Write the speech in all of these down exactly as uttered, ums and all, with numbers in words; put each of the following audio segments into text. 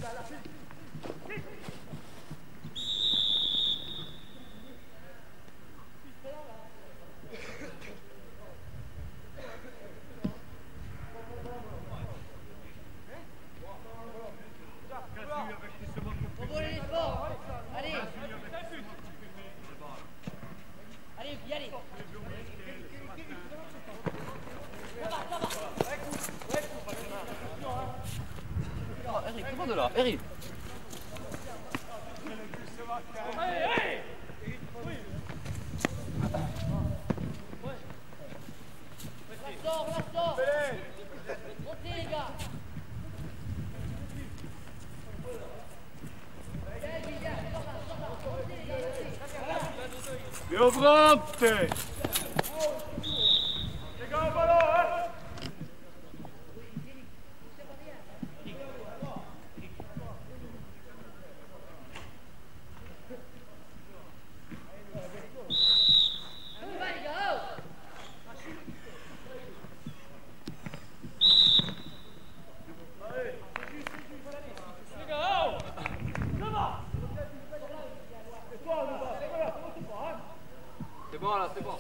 Eric, comment de là, Eric? Montez les gars. Io pronte! Lega il ballon, eh! C'est bon là, c'est bon.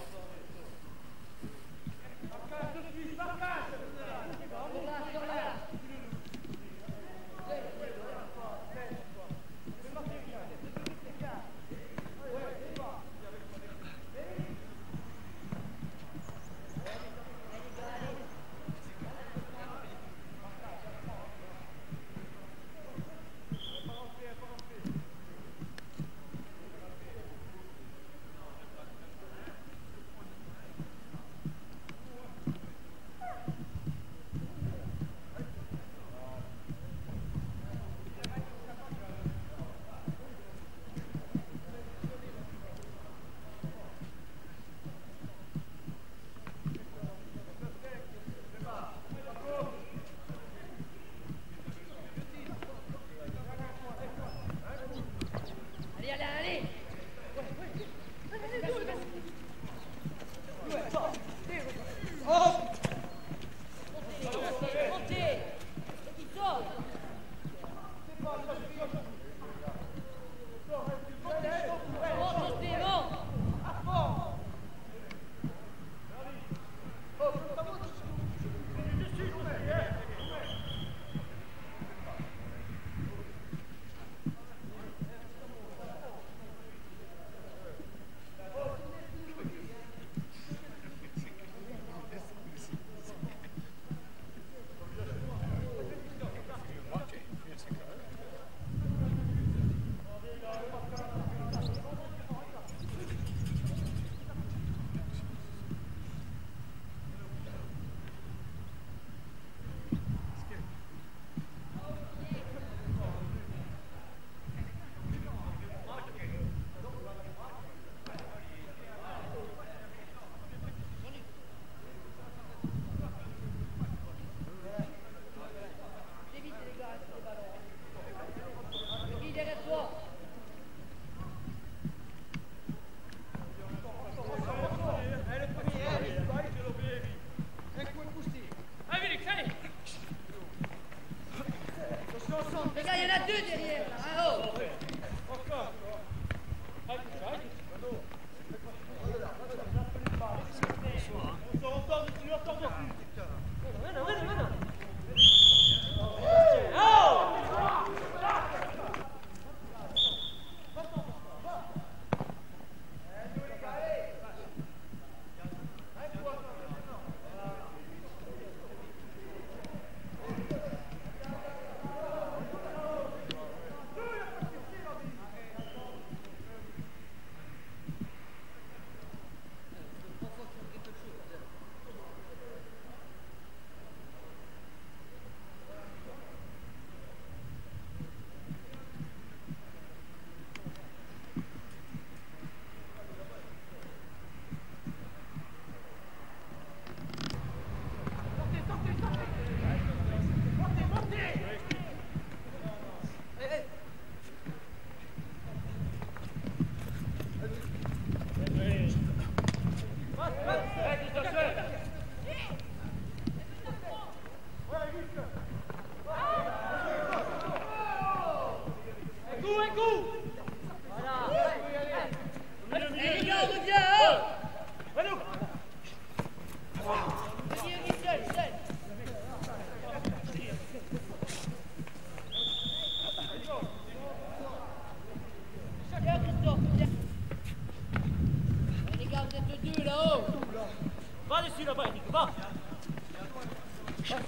Les gars, il y en a deux derrière. Ah, oh.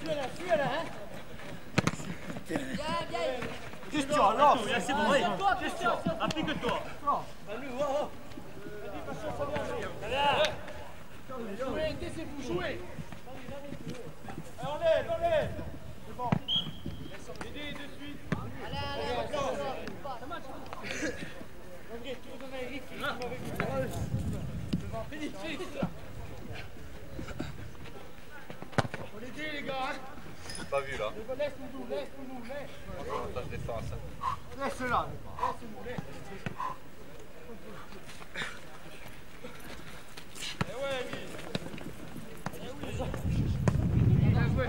Question, lance. C'est bon, oui. Question, applique-toi. Jouez, laissez-vous jouer. On l'aide, on l'aide. C'est bon. Aidez de suite. Allez, allez, Faut l'aider, les gars. Pas vu là. Laisse-nous, laisse-nous, laisse. Avantage défense. Laisse-la. Laisse-nous, laisse. Eh ouais, Guy. Bien joué.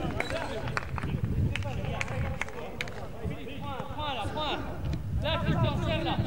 Point là, point. Là, Christian, tiens là.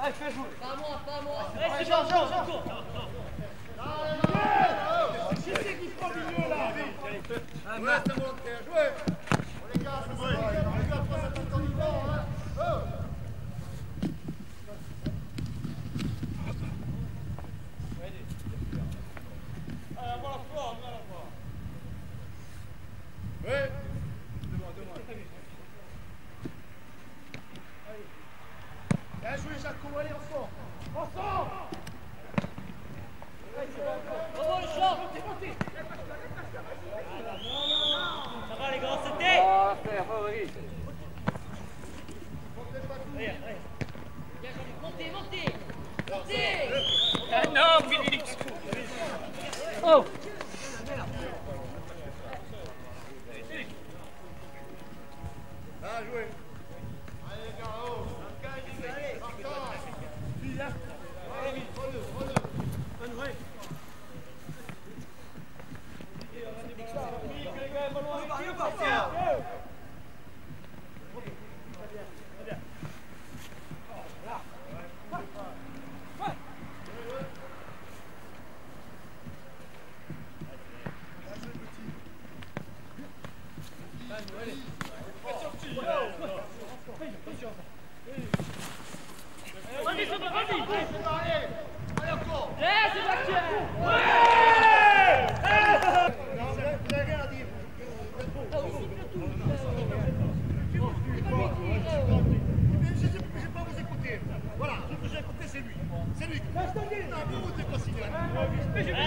Allez, fais jouer. Pas moi, pas moi. Allez, Jean, Jean, Jean. Qui c'est qui prend le milieu là? Ouais, c'est volontaire, jouez. Les gars, c'est bon. Les gars, prenez tout le temps du banc, hein. Oh. Allez, avoir la foi, on a la foi. Ouais. Devant, devant. Bien joué, Jaco, allez, ensemble. Ensemble. Bravo, le champ. Ça va, les grands, c'était. Ah, frère, favori. Montez, montez. Montez. Ah non, Philippe. Oh. Bien joué. Allez, les gars, oh. Allez, partant. Fille, hein. Allez, prends-le, prends-le. Bonne vraie. Vas-y, ça va, vas-y. Allez, encore. Eh, c'est parti. Non, vous avez rien à dire. Je ne sais pas vous écouter. Voilà, je vous ai écouté, c'est lui. C'est lui. Non, vous vous êtes pas signé. Mais je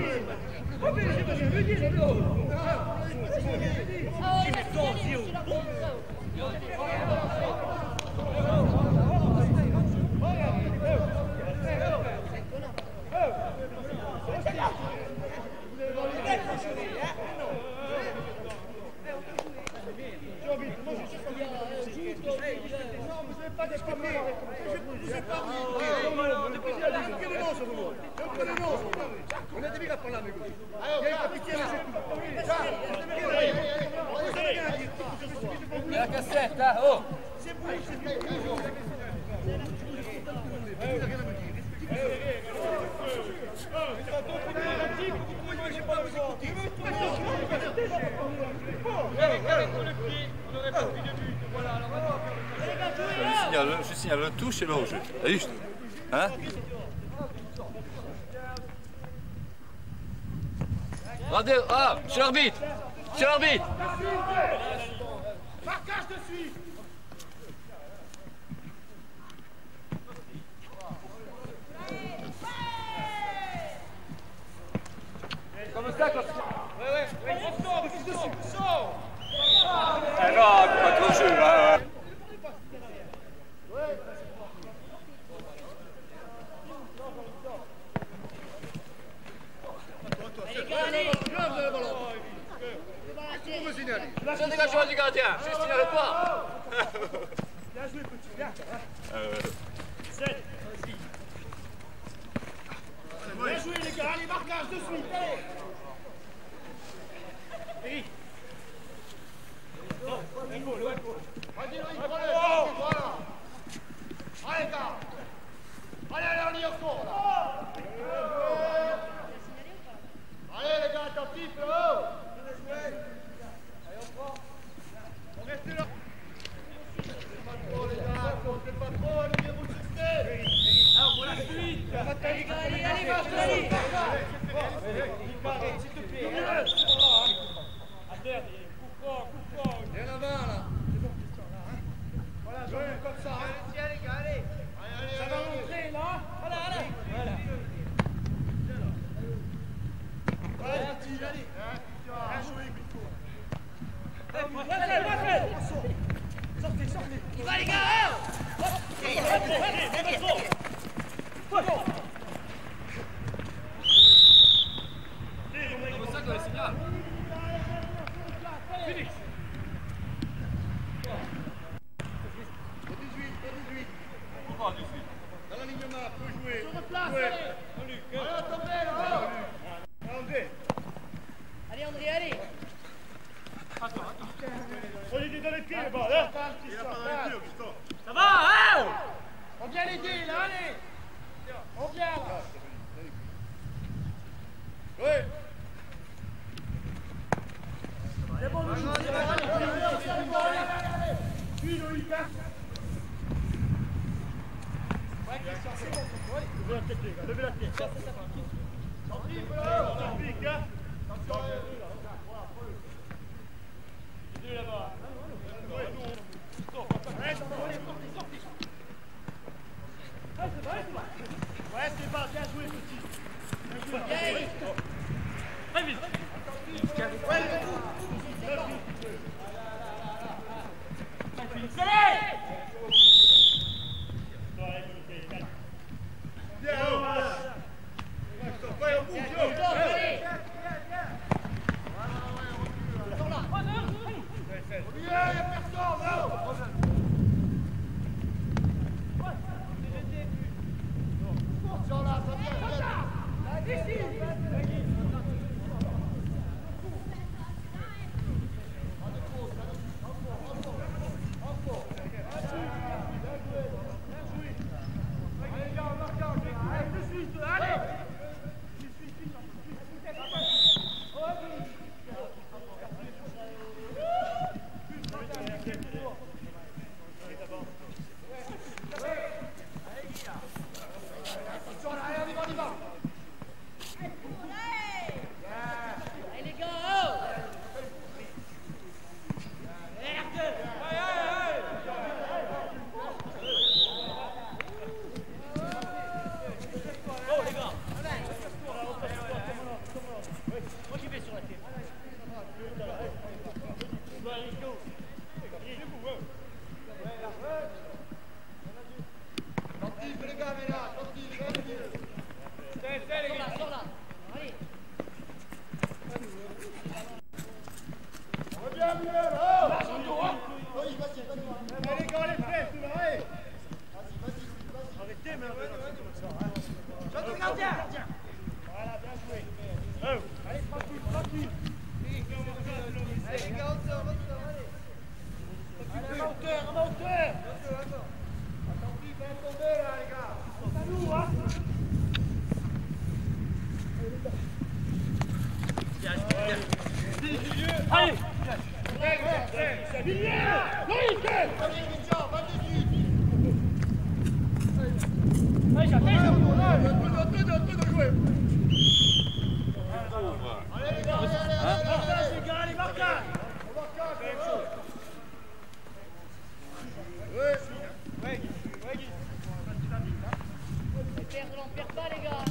La cassette, là, oh. Je signale, je signale le touche et le hors-jeu. C'est juste. Hein? Regardez, ah, chez l'arbitre. Chez l'arbitre. marquage de suite. Comme ça, quand... Ouais, ouais, ouais. Sors, dessus, sors. Ah non, pas trop jeu, ouais, ouais. Je dégage du gardien, je signale pas. Bien joué, petit, bien. Euh, Bien joué, les gars, allez, marquage de suite, allez. Eric. Vas-y, Loïc, prends-le. Voilà. Allez, gars. Allez, allez, on y est encore, là. Allez, les gars, attentifs, là-haut. On reste là. C'est pas trop, les gars. C'est pas trop, allez, vous succès. Alors, pour la suite. Allez, allez, allez, allez. S'il te plaît. Adler, coup franc, coup franc. Viens là-bas, là. Voilà, jouez comme ça. Allez, les gars, allez. Allez, ça va rentrer, là. Voilà, voilà. Voilà. Allez, petit, allez. Bien joué, Pico. Raphaël, Raphaël. Sortez, sortez. Il va, les gars. Allez, allez, allez, trop. Comme ça, quand il signale. Félix. dix-huit, dix-huit. pourquoi dix-huit? Dans l'alignement, faut jouer. Sur le place, Jouer. allez. Allez, attendez, là. André. Allez, André, allez. On lui dit dans les pieds, là-bas, là. Il a pas dans les pieds, Augustin. Ça va, hein? On vient l'aider, là, allez. On vient, là. Oui. C'est bon, Louis. C'est bon, allez. Puis, Loïc, hein. Ouais, Christian, c'est bon. Levez la tête, les gars. Levez la tête. C'est ça, tranquille. Tranquille, voilà. Ça pique, hein. Attention. Les deux là-bas. Ouais, c'est pas bien joué, petit. Bien joué. Très vite. Ouais, allez. On perd pas, les gars.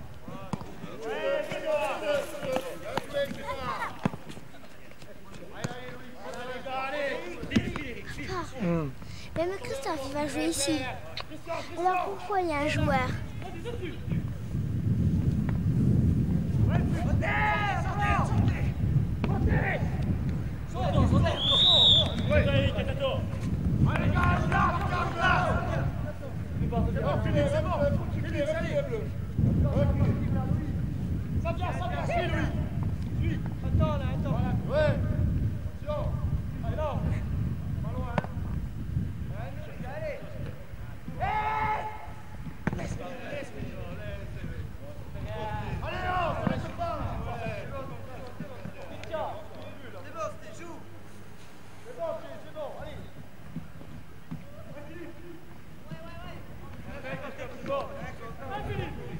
Mmh. Même Christophe, il va jouer ici. Alors pourquoi il y a un joueur? Ça vient, ça vient, suis lui. Suis. Attends là, attends. Ouais. Attention. Allez là. Pas loin. Allez. Laisse. Laisse. Allez là, ça laisse pas. C'est bon, c'était joue. C'est bon, c'est bon, allez. Ouais, ouais, ouais. Bon.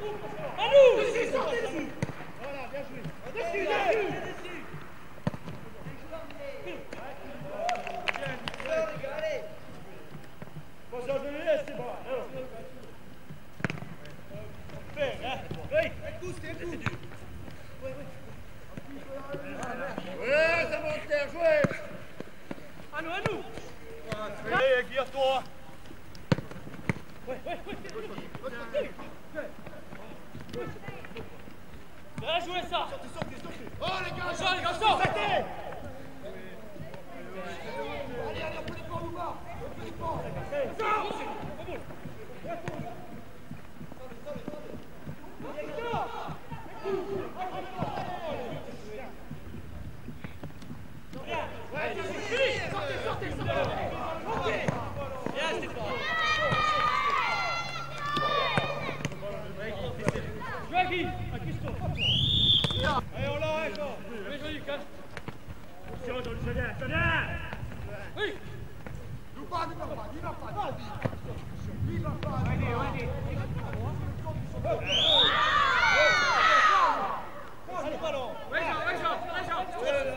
Voilà, bien joué. Dessus, dessus. Bonjour, je le laisse, c'est bon. Fais, hein. Oui. C'est dur. Ouais, ça monte, Claire, jouez. À nous, à nous. Allez, guille-toi. Ouais, ouais, ouais. Bien joué ça. Oh, les gars, Attention, les garçons. Allez, allez, on peut les prendre ou pas? On peut les prendre. Sortez, sortez, sortez. Bien, Stéphane. Joue à Guy. À Christophe. Allez, on l'arrête, encore. Oui, joli, casse. Attention, dans le jardin, jardin. Oui. Nous pas, nous pas, nous pas, nous pas. Nous pas, pas. Allez, allez. Allez, ballon. Ouais, Jean, ouais, Jean, ouais, Jean.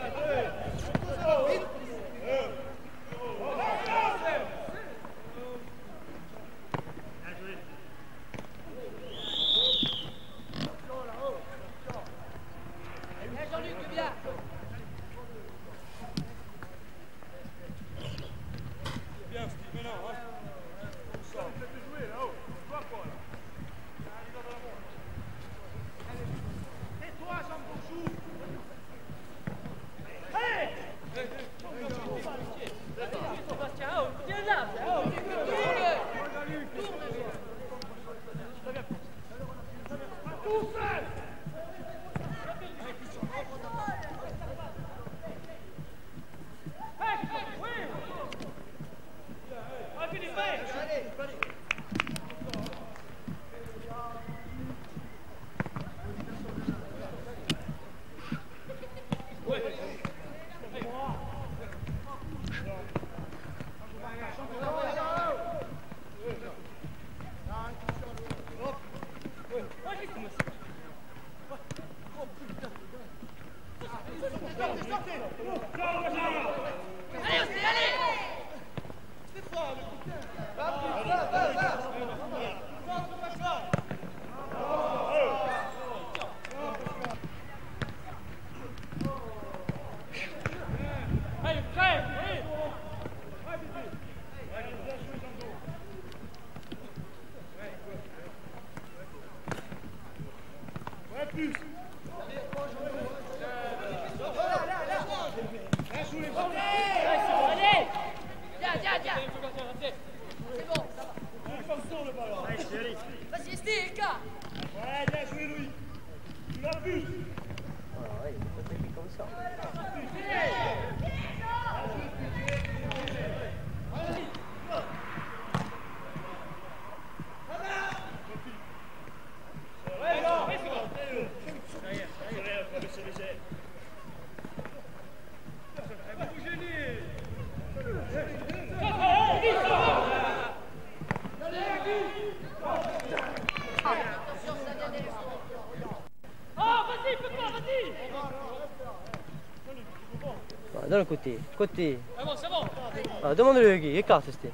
Dans le côté, côté. C'est bon, c'est bon. Ah, demande-le, Guy, écarte, c'était.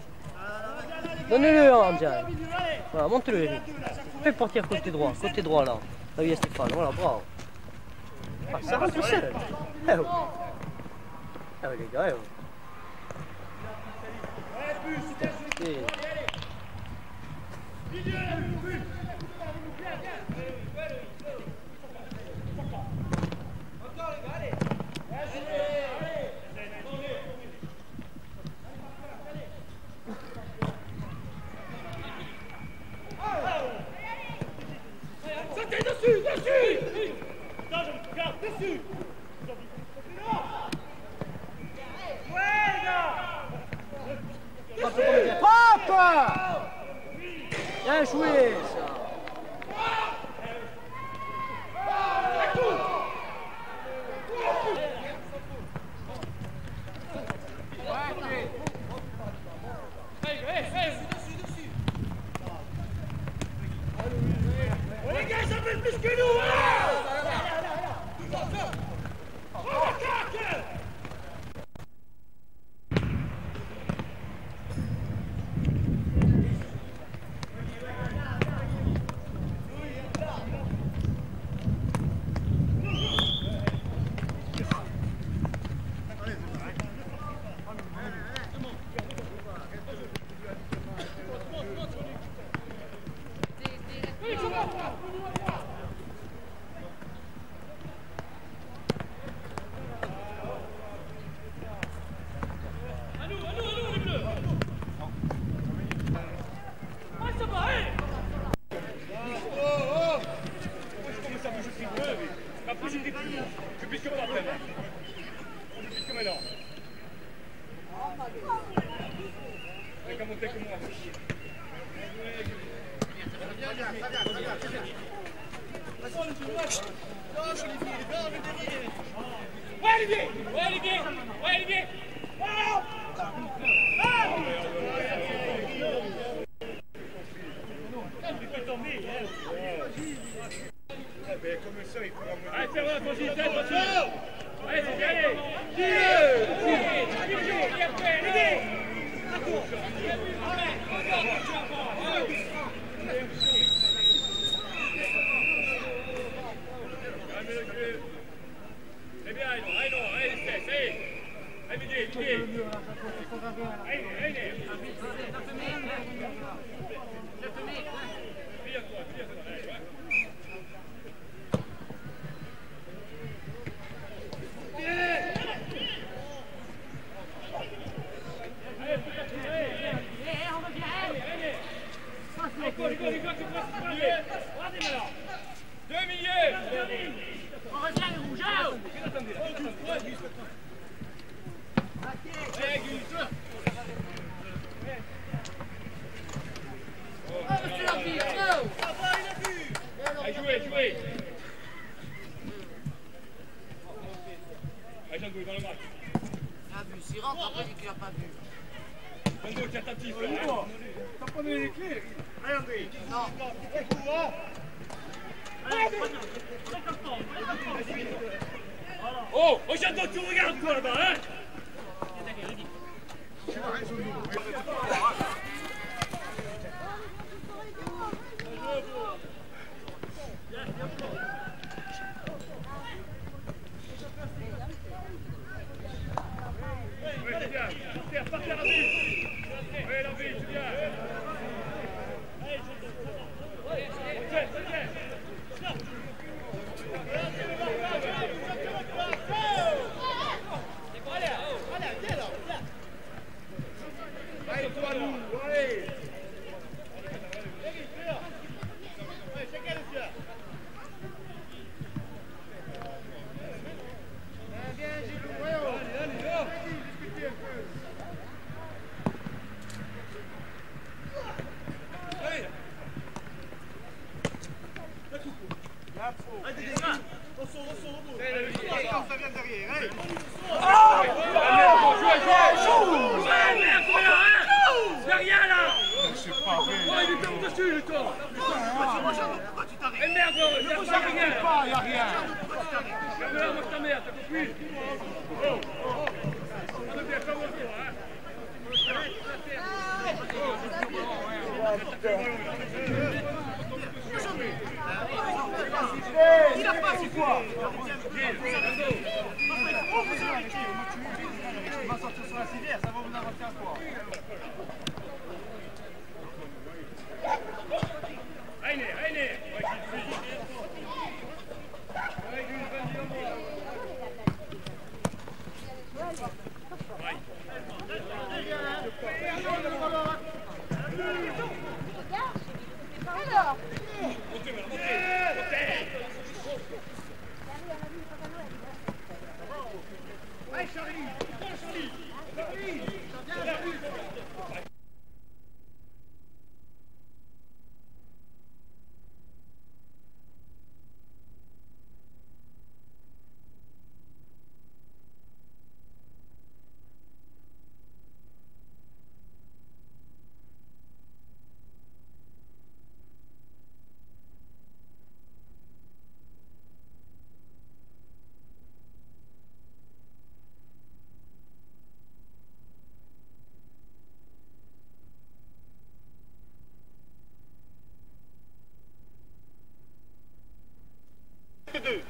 Donne-le en direct. Voilà, monte-le. Fais partir côté droit, côté droit là. Là, il y a Stéphane, voilà, bravo. Ah, ça va tout seul. Eh oh. Ah oui, les gars, eh oh. Okay. Sautez dessus, dessus. Non, je regarde, dessus. Ouais, les gars. Papa! Bien joué ça. Hey, hey, hey. Dessus, dessus. plus que nous, hein. Je puisse que pas après. Je puisse que maintenant. Avec qu'à monter que moi. Ouais Olivier! Ouais Olivier! Ouais Olivier! Comme ça, il faut allez, Ferrand, vas-y, tête, attention! Allez, c'est bien, allez! Tire! Tire! Tire! Tire! Très bien, allez, allez, allez, laisse, allez! Allez, Midi, Midi! Allez, allez! Viens, toi, viens, toi, allez, ouais! Deux milieux. On revient les rougeaux. Allez, jouez, jouez. Allez, Jean-Louis, dans le match. Il a vu, s'il rentre, après, il dit qu'il n'a pas vu. Jean-Louis, tiens ta petite. T'as pas donné les clés? Allez, André. Non. Oh, oh, Jean-Louis, tu regardes toi là-bas, hein? Oui, c'est bien. Partez, partez à la vie. Oui, la vie, c'est bien. C'est bien. Allez, toi, nous, allez. Rien là! C'est pas vrai! Oh, il est tombé dessus, le temps! Pourquoi tu t'arrêtes? Eh merde, il n'y a pas rien! Il n'y a rien! Ferme-la, moi ta mère, t'as compris? Oh! On est bien, ferme-le toi, hein! Il a pas, c'est quoi? Il va sortir sur la civière, ça va vous avoir fait un quoi? Allez, allez! Alors, Montez, montez, montez! Allez, Charlie! Charlie! Charlie! deux.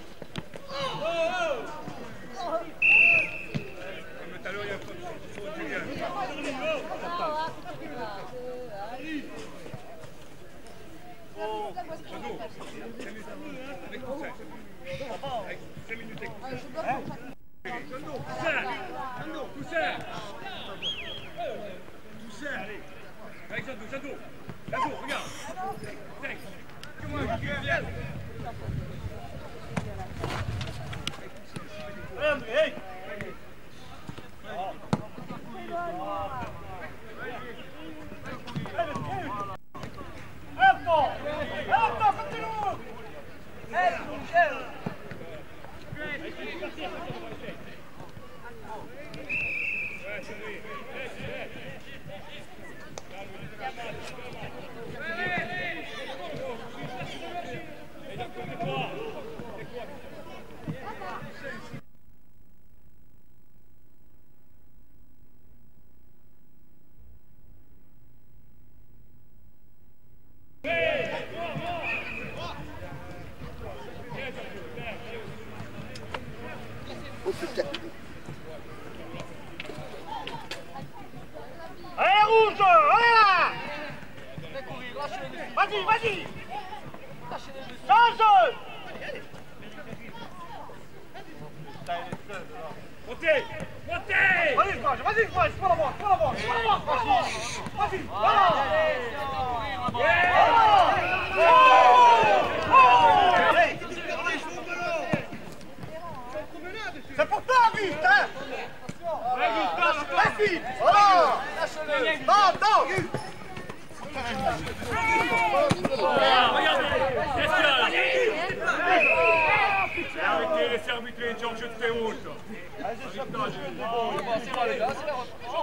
Allez, rouge! Allez là! Vas-y, vas-y! Change! Montez! Montez! Vas-y, Smash, vas-y, Smash, c'est pas la boîte, c'est pas la boîte, c'est pas la boîte, vas-y! Vas-y, voilà! C'est pour toi, Auguste, hein! Vas-y, voilà! Non, non! Arrêtez, laissez arbitrer, Georges, je te fais honte. C'est vrai, les gars, c'est la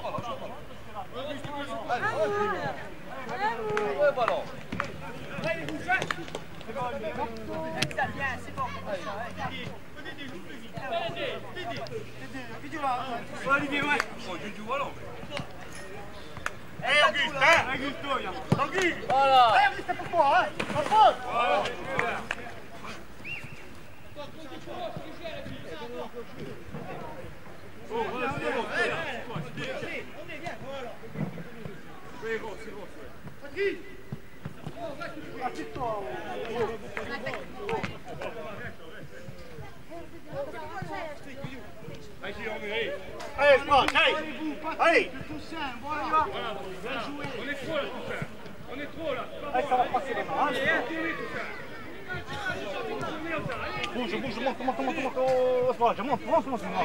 ouais, ballon. Olivier, ouais! Eh, Auguste, hein! Auguste, Auguste! Voilà. Eh, Auguste, c'est pour toi, hein! En France! Oh, voilà, c'est bon, c'est bien. C'est bon, c'est bon. Assieds-toi! Allez, Smash, allez! Allez! On est trop là, tout ça. On est trop là. Allez, ça va passer les mains, hein! Tournez tout ça. Bouge, bouge, monte, monte, monte, monte, oh, Smash, monte, monte, monte, monte!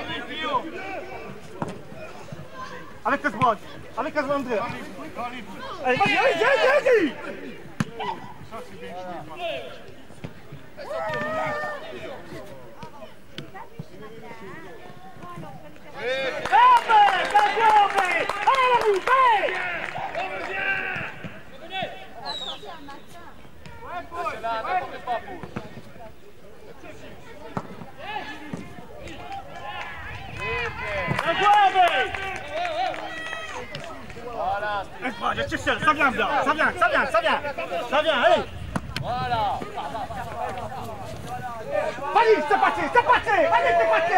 Avec le Smash, avec le André! Allez, vas-y, allez, allez, allez! Ça, c'est bien joué, Voilà, je suis seul, ça vient bien, ça vient, ça vient, ça vient, ça vient, allez! Voilà. Vas-y, c'est parti, c'est parti, allez, c'est parti!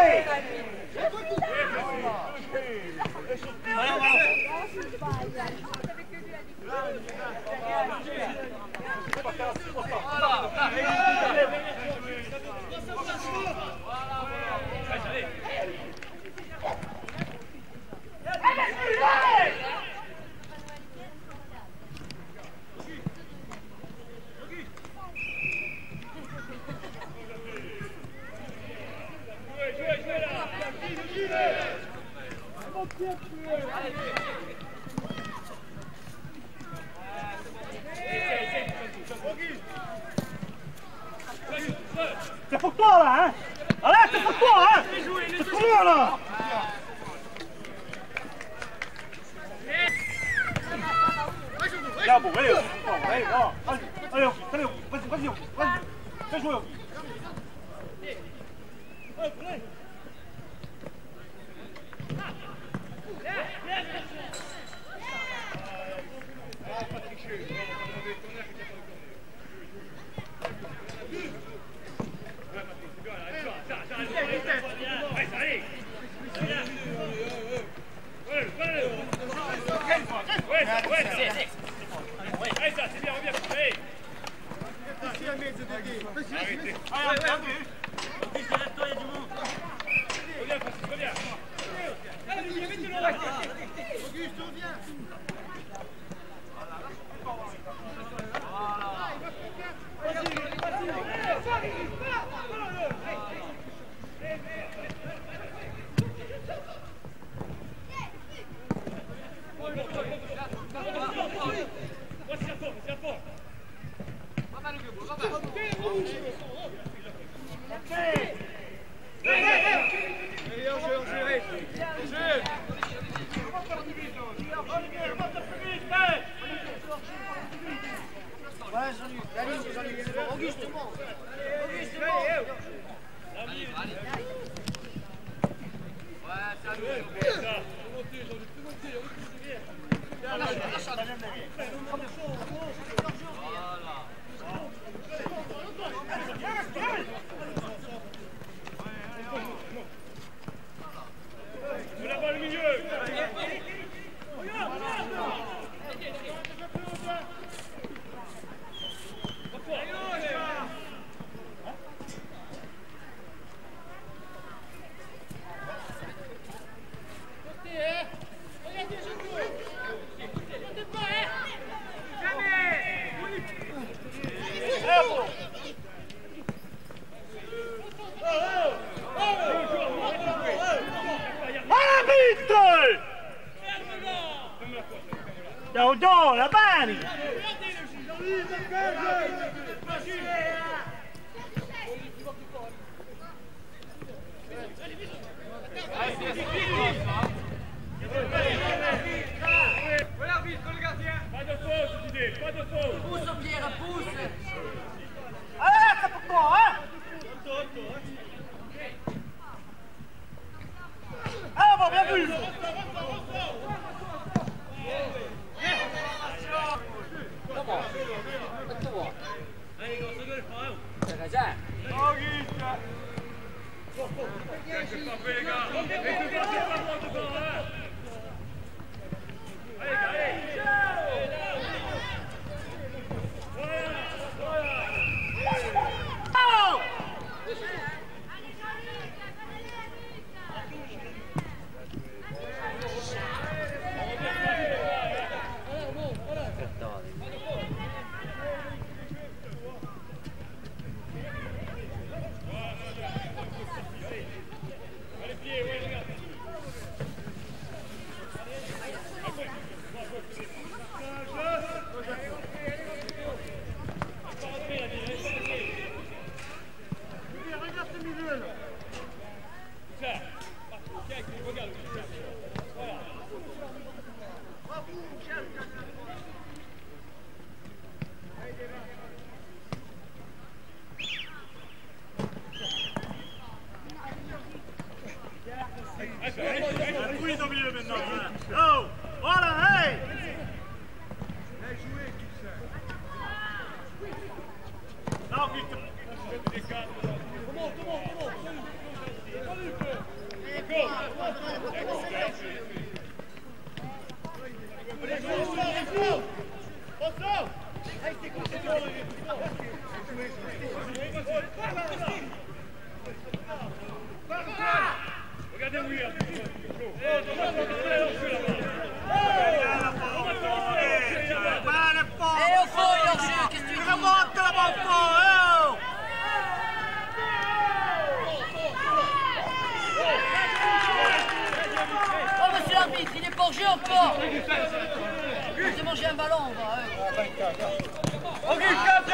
C'est pour toi là, hein! Allez, c'est pour toi, hein! C'est pour moi là! Là, bon, allez, allez, allez, allez, allez, vas-y, vas-y, vas-y, fais jouer. Dans la balle. Pas de faute, Didier, pas de faute. Pousse, Pierre, pousse. Ah, ça peut pas, hein? Ah, bon, bien vu. Louise au milieu maintenant. Oh, voilà, hey! Non, Victor. Comment, comment, comment? Regardez où il est. Et au fond, Yorgé, qu'est-ce que tu dis? Remonte là-bas au fond, oh! Oh, monsieur l'arbitre, il est pas en jeu encore. J'ai mangé un ballon, on va. Auguste,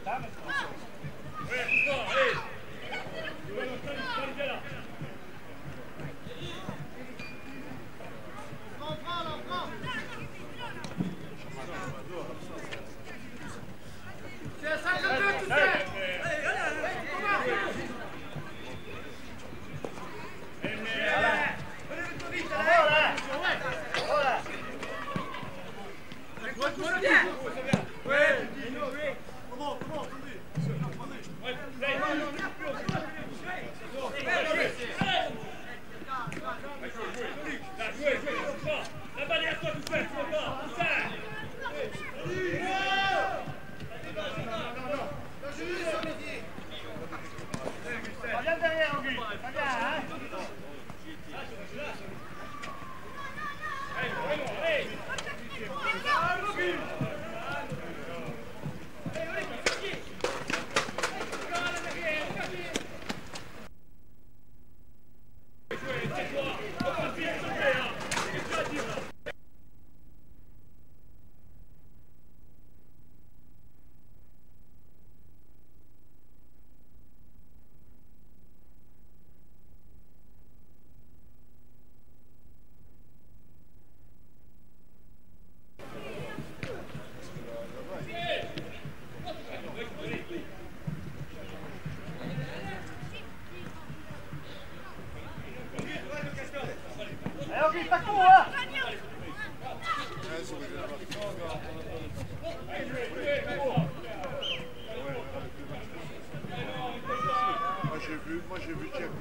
Moi j'ai vu qu'il y a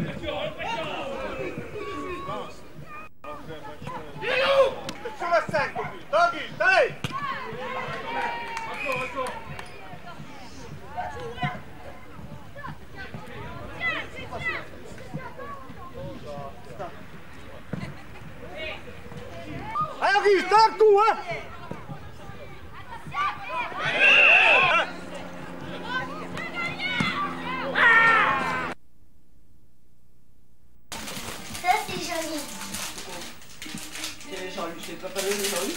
sur la cinq, Tanguy, allez. Allez Auguste, t'as un coup hein. Jean-Luc, c'est pas pas le Jean-Luc.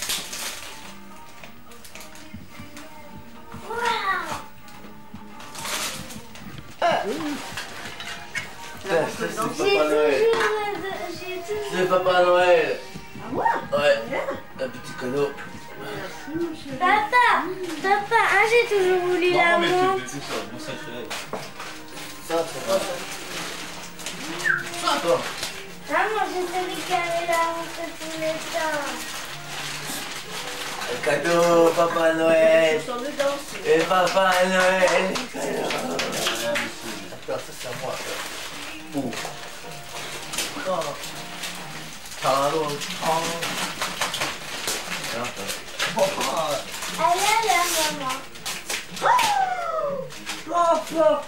C'est Papa Noël. Ah moi? Ouais. Un petit cadeau. Papa, papa, hein, j'ai toujours voulu la montre. C'est ça, bon ça je Ça, ça va. Ça, toi. Maman, j'ai celui qui avait la montre tous les temps. Un cadeau, Papa Noël. Et Papa Noël. Attends, ça c'est à moi. Ça. Ouh. Oh. Pardon. Oh. Elle est là, maman. Oh, papa.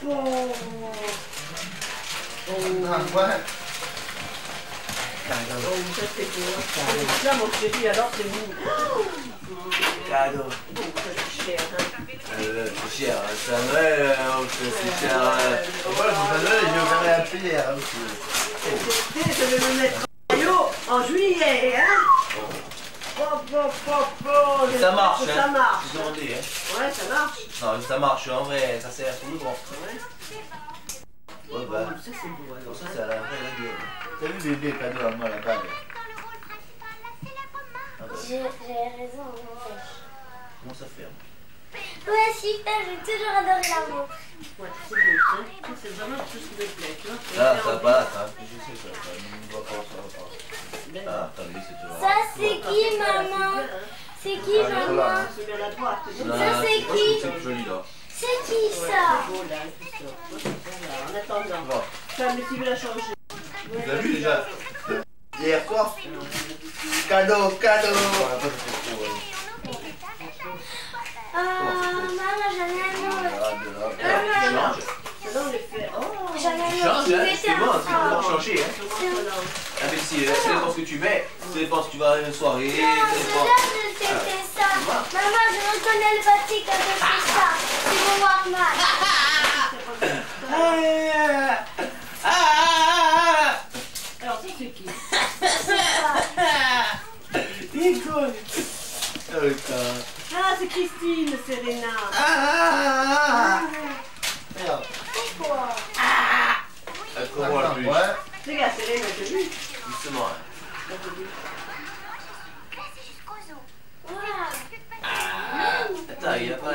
Ah, ouais. Cadeau. Oh, ça c'est beau. Là, mon chéri, alors c'est vous. Cadeau. Oh, ça c'est cher. Hein. Euh, c'est cher, c'est à Noël, c'est cher. Voilà, c'est à Noël, j'ai ouvert la prière. Je vais me mettre en juillet, hein. Oh, oh, oh, oh. Ça marche, hein. Ça marche. Ils ont dit, hein. Ouais, ça marche. Non, ça marche, en vrai, ça sert pour le grand. Ouais. Ouais, bah. Ça c'est beau, alors. Ça, c'est à la vraie radio. T'as vu bébé cadeau à moi, la bague? J'ai raison, en fait. Comment ça fait? Ouais, super, j'ai toujours adoré la montre. Ouais, c'est beau, ça. C'est vraiment tout ce qui me plaît, tu vois. Ah, ça va, ça. Je sais ça, ça. Ne va pas, ça va pas. Ah, attendez, c'est tout. Ça, c'est qui, maman? C'est qui, maman? C'est bien la droite. Ça, c'est qui? C'est joli, là. C'est qui, ça? C'est beau, là, tout ça. En attendant. Ça, mais tu veux la changer. Vous avez vu déjà? Hier soir? Cadeau, cadeau! Ah, maman, j'en ai un autre. Là, on les fait. Oh! J'en ai un Change, autre. hein? C'est bon, c'est pour changer, hein? Ah, mais si, ça dépend ce que tu mets. Ça dépend si tu vas à une soirée. Non, Ça dépend. celui-là, c'était ça. Maman, je reconnais le bâti quand je fais ça. C'est mon Walkman. Alors, ça, c'est qui? Nicole! Ah, c'est Christine, Serena. Ah!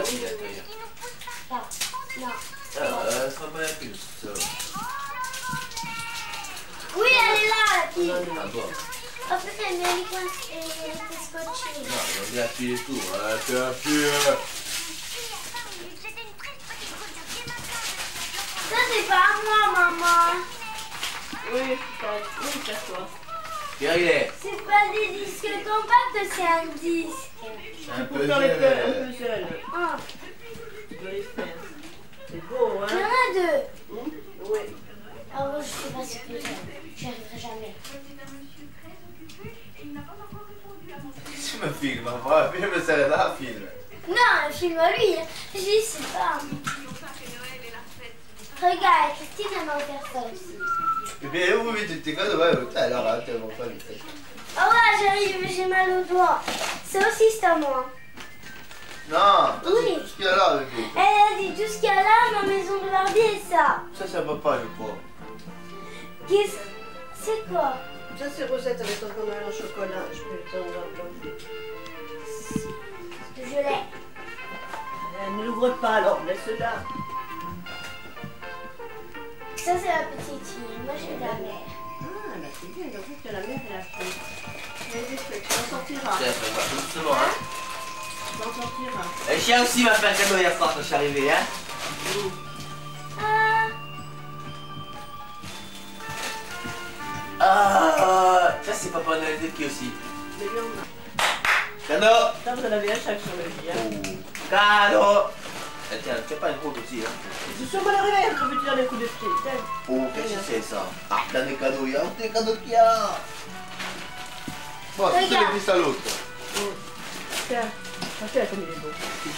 il a fait. Ah, non. Alors, euh, ça va pas la plus. Oui, elle est là, la fille. Ah bon. En fait, elle m'a mis coincée et elle était scotchée. Non, on a appuyé tout. Voilà, tu as appuyé. Ça, c'est pas à moi, maman. Oui, oui, c'est à toi. Bien, il est. C'est pas des disques compacts, c'est un disque. Un Pour peu faire les jeune. un puzzle. Ah, Tu dois les faire. C'est beau, il y en hein? a deux. Oui. Alors, moi, je sais pas si c'est ça. J'y arriverai jamais. Tu me filmes, moi, puis je me serais là, film. Non, filme lui. J'y sais pas. Regarde, Christine, elle m'a offert ça aussi. Et bien, où tu t'es quand même, ouais, tout à l'heure, hein, tu vas pas vite. Oh ouais, j'arrive, mais j'ai mal au doigt. Ça aussi, c'est à moi. Non, Oui. tout ce qu'il y a là avec lui. Elle a dit tout ce qu'il y a là, ma maison de Barbie et ça. Ça, ça va pas, je crois. Qu'est-ce c'est quoi? Ça, c'est recette avec ton Noël au chocolat. Je peux le tendre dans le Je l'ai. Euh, Ne l'ouvre pas alors, laisse-la. Ça, c'est la petite fille. Moi, j'ai la mère. Ah, bah c'est bien, donc que la mère, elle a fait. Mais tu en sortiras. Tiens, ça va doucement, hein. Tu en sortiras. Le chien aussi m'a fait un cadeau hier soir quand je suis arrivé, hein. Ah, Ah, ça c'est Papa Noël de qui aussi. Mais bien, on a. Cadeau. Ça, vous en avez un chaque sur le lit, hein. Cadeau. Eh, tiens, tu as pas une route aussi, hein. C'est sûrement le réveil, quand tu tires les coups de pied. Tiens. Oh, qu'est-ce que c'est ça? Ah, dans les cadeaux, il y a des cadeaux qu'il y a. Bon, tu Regarde. les dis à l'autre. Tiens. Regarde comme il est beau.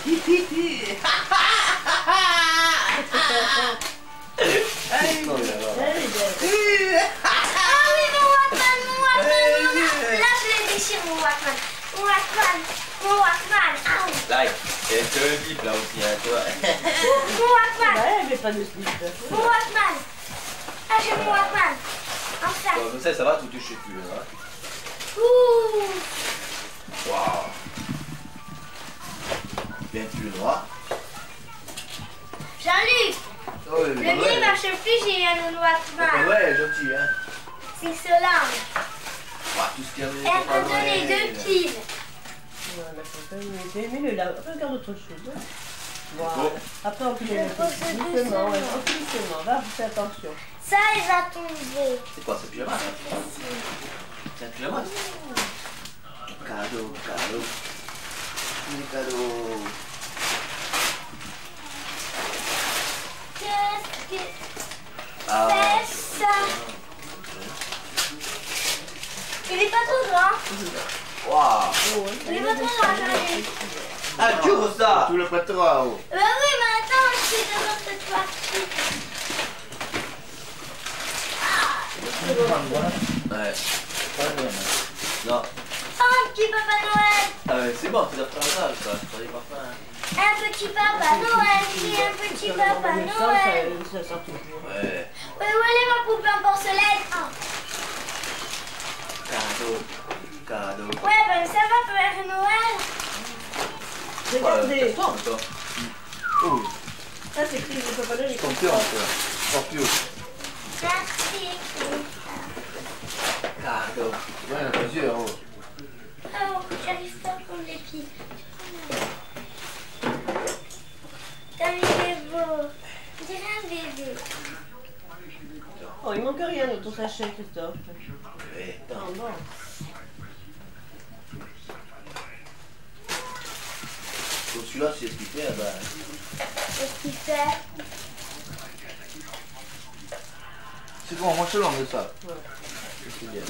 Allez, Elle est belle. ah oui, mon Walkman, mon Walkman, mon Walkman. Là, je l'ai déchiré, mon Walkman. Mon Walkman, mon Walkman. Ah oui. Là, et tu as le bip là aussi, hein, tu vois. Mon Walkman, Bah, elle met pas de slip. mon Walkman. Ah, j'ai mon Walkman. Enfin. Bon, comme ça, ça va, tu touches plus, hein. Ouh. Waouh. Bien plus noir. Jean-Luc, Oh, le mien marche plus, j'ai un Walkman. Ouais, gentil, hein. C'est Solange. Ouah, tout ce qu'il y avait. Elle m'a donné deux piles. Voilà, mets-le là. Regarde autre chose. Hein. Voilà. Bon. Après, on peut Je le pose doucement. doucement. Ouais, on peut doucement. Va, fais attention. Ça, il va tomber. C'est quoi, c'est pyjama? C'est facile. C'est un pyjama? Cadeau, cadeau. Des cadeaux. Qu'est-ce que Ah. c'est ça? Il est pas trop grand. Waouh. Il est pas trop grand, Jean-Luc. Ah, tu ouvres ça? Tu le prêteras, oh. Bah oui, mais attends, je suis dans cette partie. Ouais. Non. Oh, un petit Papa Noël. Ah ouais, c'est bon, tu dois faire ça, ça. Je croyais pas fin. Un petit Papa Noël, oui, un petit Papa Noël. Ça, ça sort toujours. Ouais. Oui, où est ma poupée en porcelaine? Ah. Cadeau. Cadeau. Ouais, ben ça va, Père Noël. Regardez. Attends, attends. Oh, Ça, c'est écrit le Papa Noël. il confiance. Confiance. Merci. Cadeau. Ouais, plusieurs, oh. Oh, j'arrive pas à prendre les pieds. Comme il est beau. On dirait un bébé. Oh, il manque rien dans ton sachet, Christophe. Ouais, Ah, bon. Donc celui-là, c'est ce qu'il fait, bah. Qu'est-ce qu'il fait? C'est bon, moi je te l'enlève ça. Ouais. C'est bien.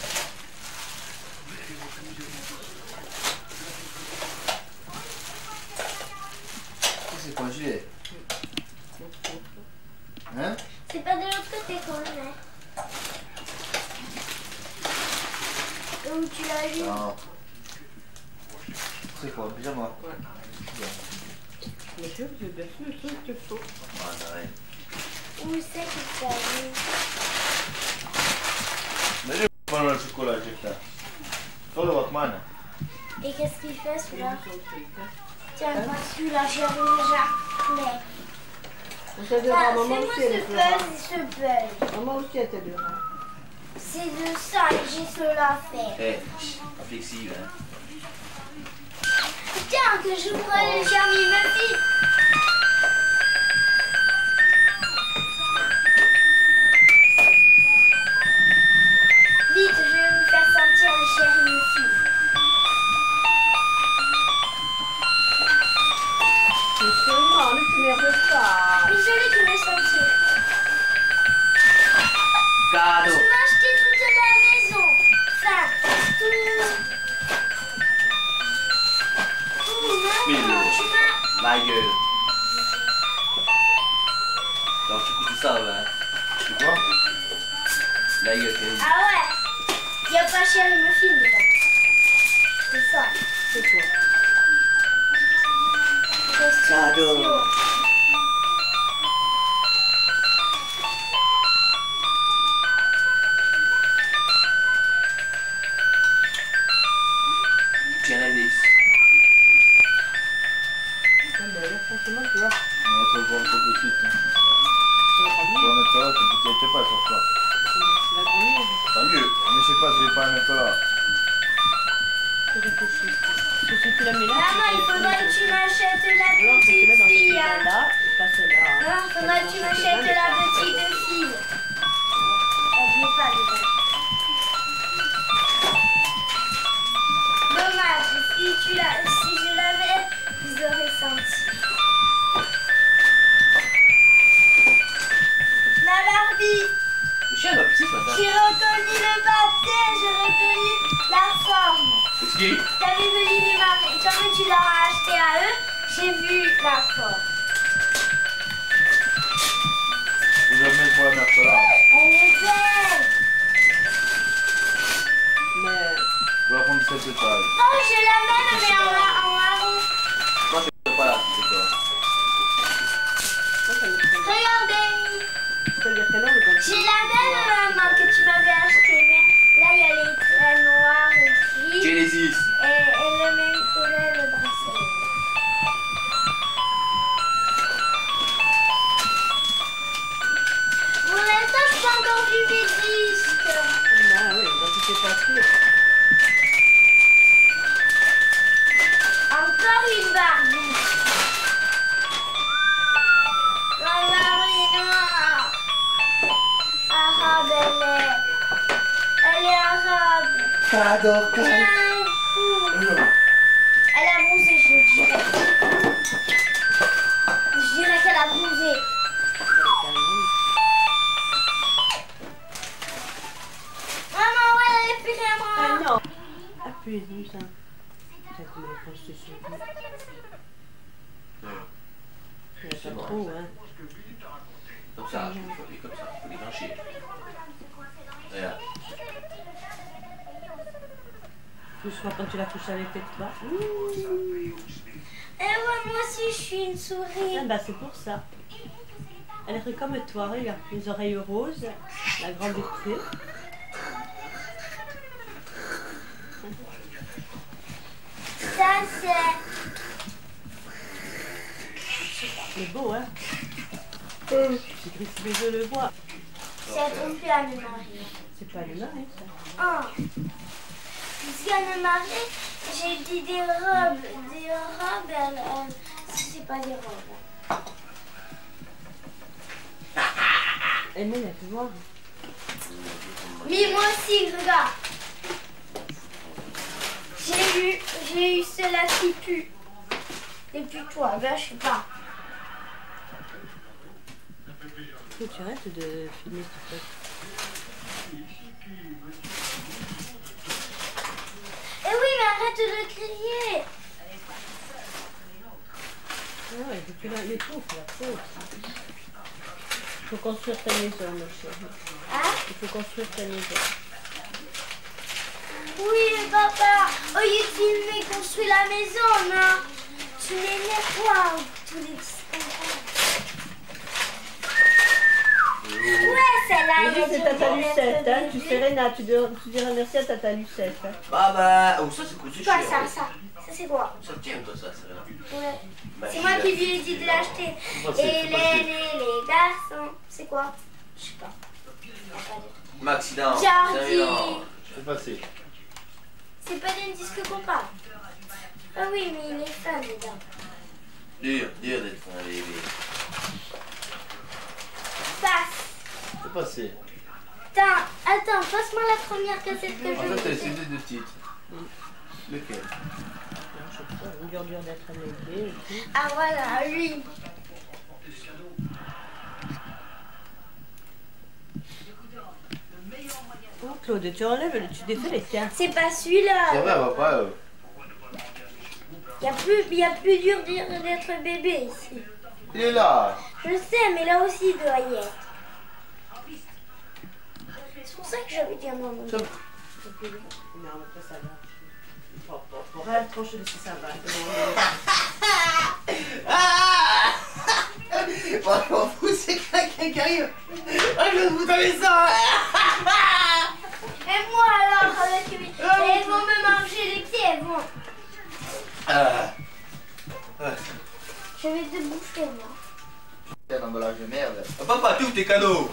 C'est quoi, gilet? Hein? C'est pas de l'autre côté qu'on le met. Où tu l'as vu? Non. C'est quoi, pyjama? Ouais. Monsieur, j'ai bien fait le truc qu'il faut. Ah, non, ouais. Où c'est que tu as vu? Mais je vais prendre le chocolat, j'ai fait. Pas le Walkman. Et qu'est-ce qu'il fait celui-là? sur le truc. Hein. Tiens, pas celui-là, j'ai déjà plein. On t'a deux Ah, maman fais-moi aussi ce elle est pleure. buzz et ce buzz. Maman aussi elle t'a deux rats. C'est de ça et j'ai cela à faire. Eh, pas flexible, hein. Tiens, que j'ouvre le Charlie Muffy. Vite, je vais vous faire sentir le Charlie Muffy. Mais seulement, ne t'énerve pas. Mais je l'ai que me sentir. Cadeau. Tu m'as acheté toute la maison. Enfin, tout. Tout, Mille maman, euros. tu m'as. Ma gueule. Donc tu coûtes ça, hein. Tu quoi? La gueule, Kennedy. Ah ouais. Il n'y a pas Chérie Muffy dedans. C'est ça. C'est quoi? Cadeau. Tiens la dix. Franchement, tu vois. On va te voir un peu petite. Hein. Tu vas pas Tu vas mieux. mettre là, tu peux pas sur ça. Tu vas grandir. Tant mieux. Mais je sais pas si je vais pas la mettre là. Tu réfléchis. Parce que si tu la mets là, Maman, il faudrait que tu m'achètes la alors tu te mets petite dans fille. cette Hein. là et pas celle-là. Hein. Non, il faudrait que tu m'achètes la petite fille. Elle n'est pas dedans. Dommage, si, tu la, si je l'avais, vous aurez senti. La Barbie, Le chien va pisser ce matin. j'ai reconnu le baptême, j'ai reconnu la forme. Qu'est-ce qu'il y a? T'avais vu l'univers, et comme tu leur as acheté à eux, j'ai vu la forme. Je vais mettre pour la mettre là. Elle est belle. Mais Je vais prendre cette taille. Oh, j'ai la même, mais en, en marron. Moi je suis pas là, c'est toi. ça, ça me fait. Regardez, C'est-à-dire que non, mais quand j'ai la même maman que tu m'avais acheté, mais là il y a les traits noirs et gris Genesis. et, et le même couleur le bracelet. Pour l'instant, je n'ai pas encore vu mes disques. Ah oui, donc tu sais pas sûr. Encore une Barbie. La Barbie noire. Arabe, elle est. Elle est arabe. Cadeau, Tiens, un coup. Elle a bronzé, je le dirais. Je dirais qu'elle a bronzé. Maman, ouais, elle est plus rien. Ah non. Appuie, comme ça. Ça te met quand je te suis. Il n'y a pas trop, hein. Comme ça, je peux faire comme ça, je peux les blanchir. Regarde. Plus souvent quand tu la touches avec tes doigts. Et ouais, moi aussi, je suis une souris. Ah bah c'est pour ça. Elle est comme toi, regarde. Les oreilles roses, la grande queue. Ça, c'est. C'est beau, hein. C'est gris, mais je le vois. C'est trompé à me marier. C'est pas le mari, ça. Ah. Puisqu'à me marier, j'ai dit des robes. Des robes, elle, elle- c'est pas des robes. Elle mène, elle peut voir. Mais moi aussi, regarde. J'ai eu, j'ai eu celle-là qui pue. Et puis toi, ben je sais pas. Faut que tu arrêtes de filmer, s'il te plaît. Eh oui, mais arrête de crier. Ah ouais, il faut que tu la... les pauvres, la pauvre. Il faut construire ta maison, ma chérie. Hein? Il faut construire ta maison. Oui, mais papa, au lieu de filmer construire la maison, non. Tu les nettoies, tous les petits enfants. Ouais, celle-là, il y a C'est du Tata bien Lucette, hein. Tu bébé. sais, Réna, tu, dois- tu diras merci à Tata Lucette. Hein. Ah bah, oh ça c'est coûteux Quoi, cher. ça, ouais. ça, ça, c'est quoi? Ça tient toi ça, c'est là. Ouais. Bah, C'est moi je- qui lui ai dit de l'acheter. Bah, c'est- Et c'est les, pas les, les garçons. C'est quoi? Je sais pas. Max, non. Jardy. C'est passé. C'est pas des disques copains. Ah oui, mais il est fan dedans. Dur, dur d'être un bébé. Passe. C'est passé. Attends, attends, passe-moi la première cassette que En je fait, veux. c'est deux de titres. Lequel? Je sais pas, une dur dur d'être un bébé et tout. Ah voilà, lui. Oh Claude, tu enlèves, tu défais les tiens. C'est pas C'est celui-là. vrai, papa. euh. Il y a plus, il y a plus dur dire d'être bébé ici. Il est là. Je sais, mais là aussi il doit y être. C'est pour ça que j'avais dit à maman. Ça- Non, après ça va. Pour, pour, pour elle, trancher laisser ça va. Ah Bon, je m'en fous, c'est quelqu'un qui arrive. Ah, je vais vous donner ça. Et moi alors, avec lui. Et elles vont me manger les pieds, elles vont. Ah. Ah. Je vais te bouffer, moi. C'est un emballage de merde. Oh, papa, tout tes cadeaux.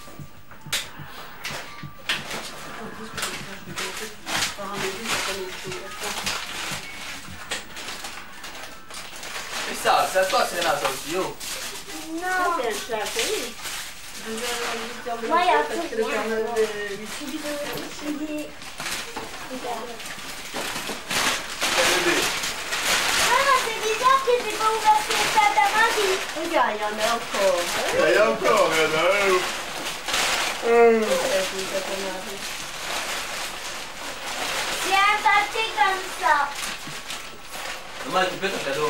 Mais ça, c'est à toi, c'est là, ça aussi, oh. Non. C'est un chat, oui. Moi, il y a parce tout. que le Père Noël euh, lui subit. Il est- Regarde. C'est bébé. Ah, c'est bizarre que j'ai pas ouvert ce sac à Marie. Regarde, il y en a encore. Il y a encore, il y en a un. C'est un papier comme ça. Maman, tu peux ton cadeau.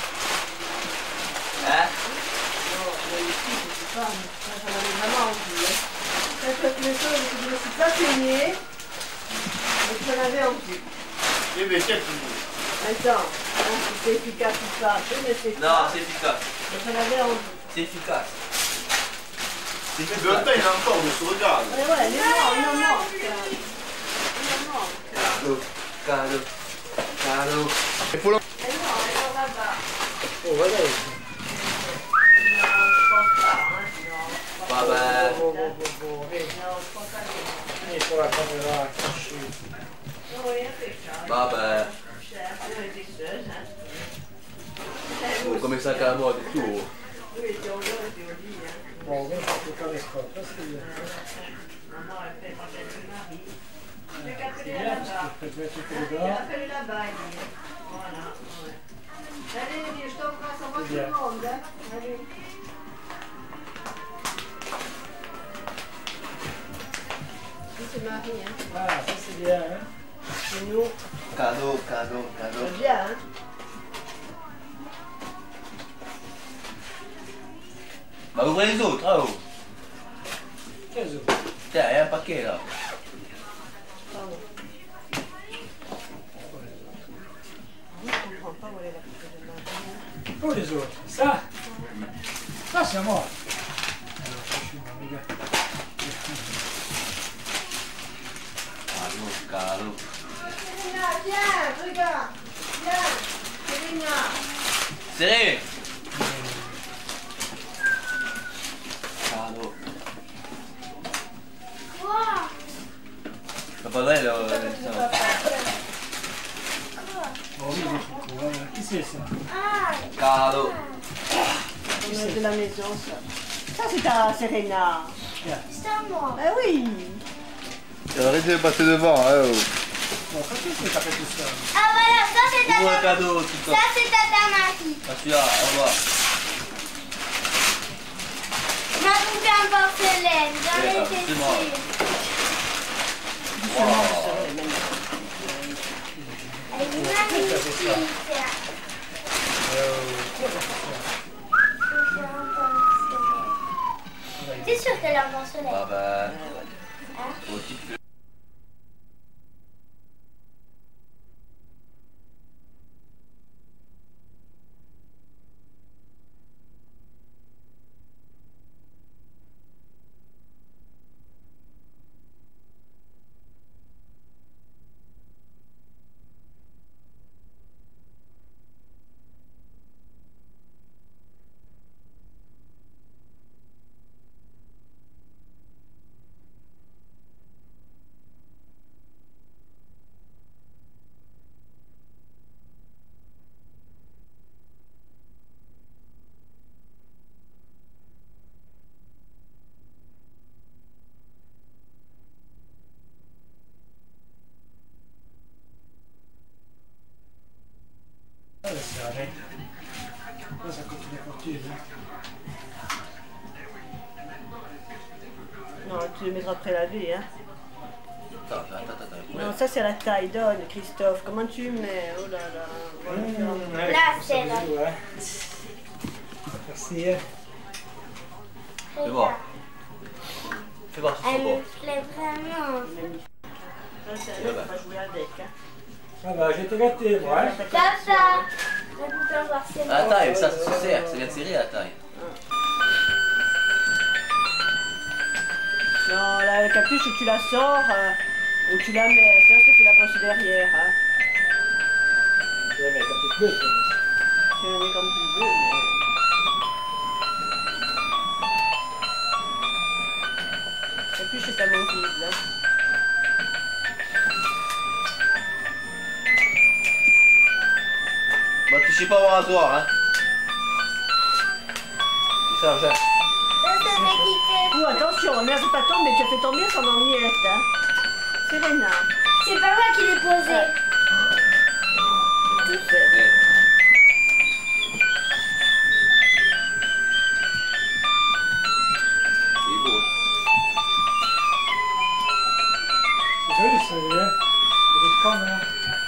Hein? Non, mais ici, je sais pas, mais j'en avais vraiment envie. Hein. Quand les choses, je me suis pas saignée, mais j'en avais envie. Bébé, quel Attends, donc c'est efficace ou pas, je ne sais Non, pas. c'est efficace. Mais j'en avais envie. C'est efficace. C'est De efficace. taille, il a encore, mais se regarde. Ouais, ouais, il en manque, il en manque. Il en manque. Cadeau, cadeau, cadeau. Il faut Mais non, elle en va pas. Oh, voilà. Non, je pense pas, hein. Non. Bah, bah. Non, je pense pas que Il faut la caméra cachée. non, oui, impeccable. Bah, bah. Cher, elle était seule, hein. Oh, come sa la moda, tu. Oui, c'est au lit, c'est au lit, hein. Bon, mais c'est quand même pas facile. Maman, elle fait quand elle se marie. Je vais appeler C'est bien, là-bas. parce que tu peux mettre tout Je vais dedans. appeler là-bas, il dit. Voilà, ouais. Allez, je t'embrasse, on va C'est tout bien. le monde, hein. Allez. Lui, c'est Marie, hein. Ah, ça c'est bien, hein. Et nous, Cadeau, cadeau, cadeau. c'est bien, hein. Bah, ouvrez les autres, hein, oh. Quels autres? Tiens, il y a un paquet là. Pardon. Je comprends pas où elle est la photo de Marie. Pour les autres. Ça Ça c'est à moi. Alors, je suis mon gars. Cadeau, cadeau. Serena, viens, regarde. Viens, Serena. Serré. Cadeau. Quoi? Papa Noël, euh, Pourquoi tu veux pas ça. faire? Oh oui, les photos, voilà. Qui c'est ça? Ah, Cadeau. On est de la maison, ça. Ça, c'est à Serena. c'est à moi. Ben oui. Arrêtez de passer devant, hein, oh. Bon, quand tu fais taper tout ça? Ah voilà, ça c'est Ouvre un à ta cadeau, tout Ça ça. c'est à ta Marie. Ah, celui-là, au revoir. Ma boucle en porcelaine, j'en Ouais, étais c'est moi. sûre. Wow. Elle est magnifique. C'est en porcelaine. T'es sûr qu'elle est en porcelaine? Bah, bah. Hein? Au titre ça arrête. Là, ça continue, continue. Non, tu les mettras prélavés, hein. Attends, attends, attends. Non, ça c'est la taille, donne, Christophe. Comment tu mets? Oh là là. Voilà. Mmh, ouais, Là, faut c'est ça là. joue, hein. Merci. Hein. Fais voir. Fais voir si c'est Elle bon. me plaît vraiment. Ça, c'est là, on va jouer avec, hein. Ça va, je vais te gâter, moi. Hein. Papa, on peut voir ses À la taille, ça, ça se sert. Ça vient de serrer à la taille. Non, la capuche, où tu la sors, euh, ou tu la mets, ça, je te fais la brosse derrière, hein. Je vais mettre un petit peu. Tu la mets comme tu veux, mais... La capuche est à mon vide, là. Bah, touchez pas au rasoir, hein. C'est ça, Jacques. Ouh, attention, merde, c'est pas tombé, tu as fait tomber son miette, hein. Serena. C'est pas moi qui l'ai posé. Je sais. C'est beau. C'est joli, ça, lui, hein. Je vais se prendre, hein.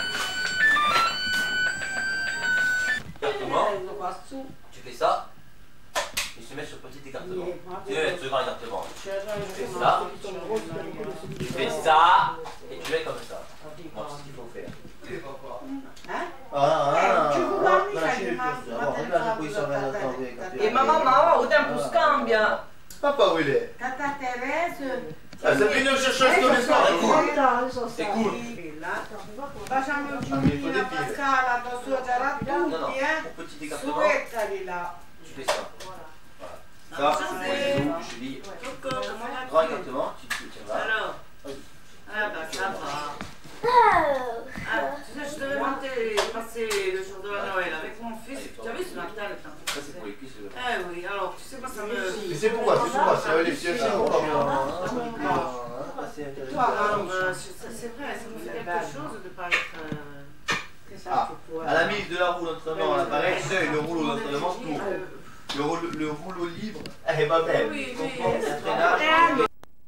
Écartement. Tu fais ça. Il se met sur le petit écartement. Tu mets sur le grand écartement. Tu fais ça. Tu fais ça. Et tu mets comme ça. Bon, c'est ce qu'il faut faire. Ah, ah, Tu ah, vuoi ah, lasci il posto. Allora, guarda qui sono venuto a vedere. E mamma ma o tempo scambia. Papa, où il est? Tata Thérèse. Ah, ça vient de chercher ce qu'on est pas. C'est cool. Facciamo Giulia, Pascala, da suocera Non, non, tutti, eh. mon petit écartement. Suettali là. Tu fais ça. Voilà. Ça, c'est où je dis. Grand écartement, tu tu tiens là. Alors. Ah bah ça va. Oh. Ah, tu sais, je devais monter, passer le jour de la Noël avec mon fils. Tu as vu ce matin le temps? Ça, c'est pour les cuisses. Eh oui, alors tu sais pas, ça me... Mais c'est pourquoi, c'est pourquoi, c'est les filles, c'est pourquoi. Toi, alors, euh, c'est c'est vrai, ça me fait quelque chose de ne pas être... euh, Ah, à la mise de la roue d'entraînement à l'appareil, c'est le rouleau d'entraînement tourne. Le rouleau, le rouleau libre, elle va belle. Oui, oui. Comprends, c'est freinage.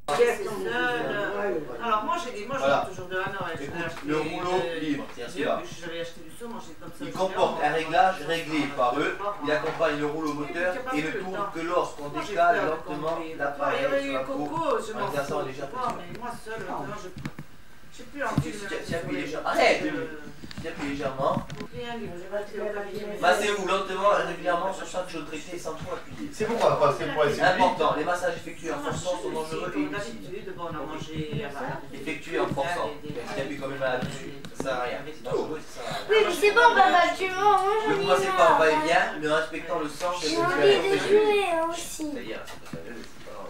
Alors moi j'ai dit, moi je Voilà. monte toujours de la Noël. Écoute, le rouleau libre, tiens, celui-là. J'avais acheté du saumon, j'ai comme ça. Il comporte un réglage réglé par eux. Il accompagne le rouleau moteur et ne tourne que lorsqu'on décale lentement Il y l'appareil aurait sur eu la cour. Coco, je m'en En exerçant fous. légère Pas, pression. mais moi seule, maintenant je... J'ai plus Si envie tu de si mettre tu appuies sur les- légèrement, arrête! Euh, Si tu appuies légèrement, rien, j'ai pas été au cabinet. massez-vous lentement et régulièrement sur chaque chose traitée sans trop appuyer. C'est pourquoi pas, c'est pour essayer. Important, les massages effectués en forçant sont dangereux et Comme inutiles. d'habitude, bon, on a mangé... Effectués en forçant. Si tu appuies comme une malade dessus, ça sert à rien. C'est dangereux, ça sert à rien. Oui, mais c'est bon, papa, tu m'en Ne commencez pas en va-et-vient, mais en respectant le sens de J'ai la envie de situation. jouer aussi. C'est-à-dire, c'est pas ça, c'est pas...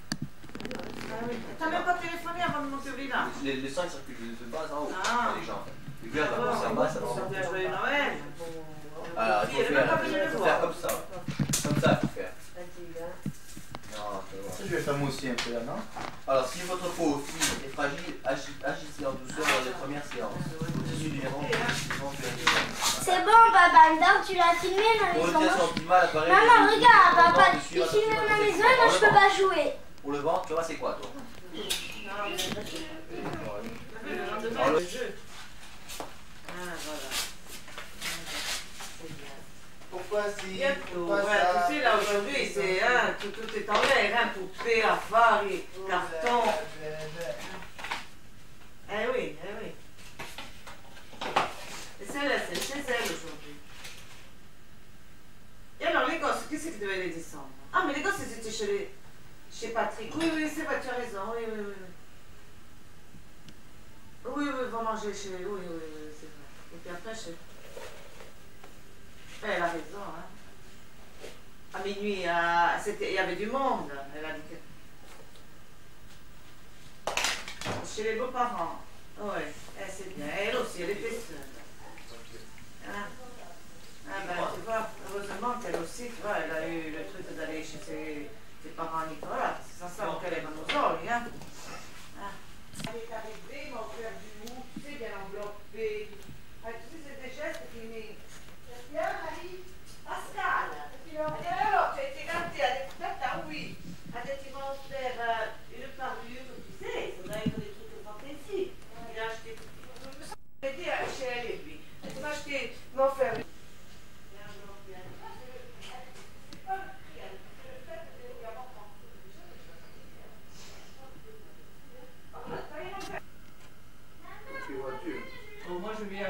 T'as même pas téléphoné avant de monter au village? Les, les sons ils circulent de base en haut, Ah. les gens. Les gars, quand on en bas, ça va. bien joyeux Noël. Alors, il faut Elle est même pas venue faire, le faut voir. faire comme ça. Comme ça, il faut faire. Non, ça va. Ça, je vais faire moi aussi un peu là, non? Alors, si votre peau fine et fragile, agi- agissez en douceur dans les premières séances. Au-dessus du néant, C'est bon, papa, donc tu l'as filmé dans pour les une situation maison. optimale, appareil. Maman, regarde, Pour papa, le tu ventre, filmes suivre dans la attention, maison et moi je pour le peux pas jouer. Pour le ventre, tu vois, c'est quoi, toi? Ah, le jeu. Ah, voilà. Pourquoi si? Bientôt. Pourquoi Ouais, ça? tu sais, là, aujourd'hui, c'est, hein, tout, tout est en l'air, hein, poupée, affaires, et carton. Eh oui, eh oui. Et celle-là, c'est chez elle aujourd'hui. Et alors, les gosses, qu'est-ce que devaient les descendre? Ah, mais les gosses, ils étaient chez, les... chez Patrick. Oui, oui, c'est vrai, tu as raison. Oui, oui, oui. Oui, oui, ils vont manger chez... Oui, oui, oui, c'est vrai. Et puis après, chez... Elle a raison, hein. À minuit, à... c'était... il y avait du monde. Elle a dit que... Chez les beaux-parents. Oui, elle c'est bien. Elle aussi, elle était seule. Hein? Ah ben, tu vois, heureusement qu'elle aussi, tu vois, elle a eu le truc d'aller chez ses, ses parents à Nicolas. C'est ça, ça, qu'elle est dans nos oreilles, hein. Ah. Elle est arrivée, mon frère du mou, tu sais, bien enveloppé. Ah, tu sais, c'est des gestes qui m'est...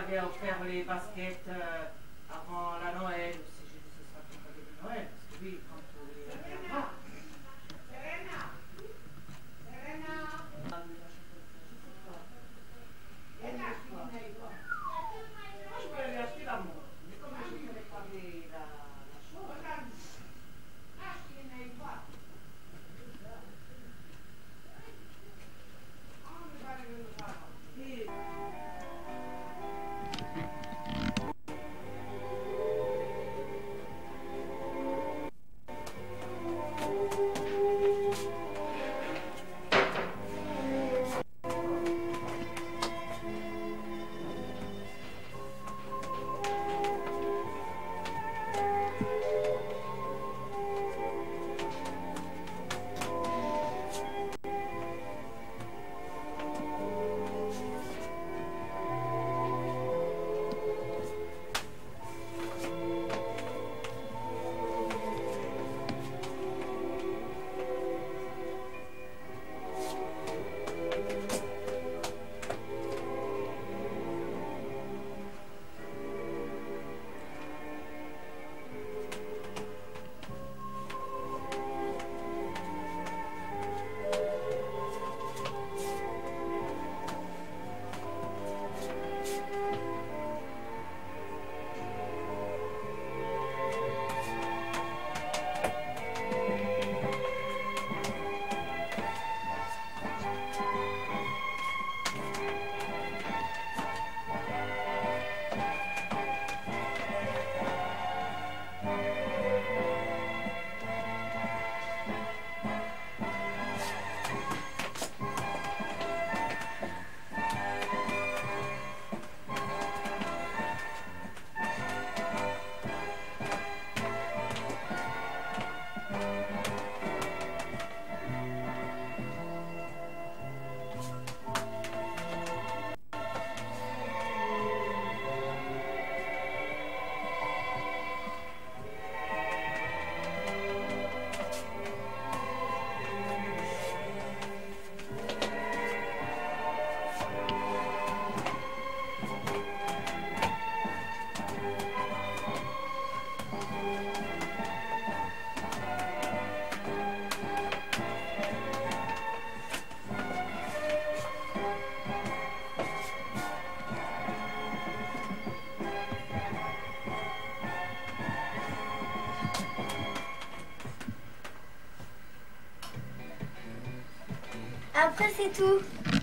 avait offert les baskets euh, avant la Noël. C'est juste que ce sera pour cadeau de Noël. Parce que oui, quand on les reviendra. Serena Serena Moi, je vais lui acheter l'amour. Mais comme je ne connais pas les- la, la chose. Et- Après, c'est tout.